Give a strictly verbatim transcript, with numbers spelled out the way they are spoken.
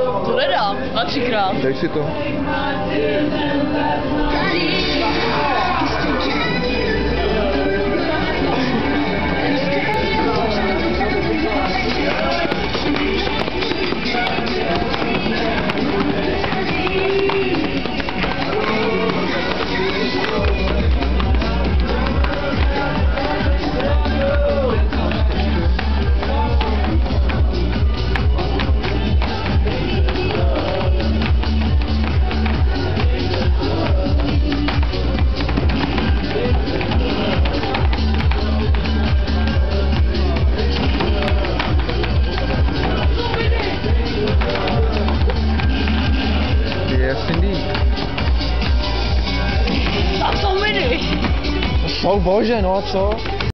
To nedám, a třikrát. Dej si to. Oh bože, no a co?